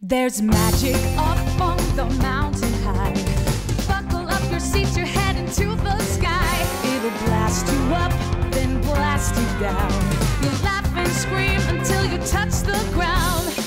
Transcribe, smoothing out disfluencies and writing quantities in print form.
There's magic up on the mountain high. Buckle up your seats, you're heading to the sky. It'll blast you up, then blast you down. You'll laugh and scream until you touch the ground.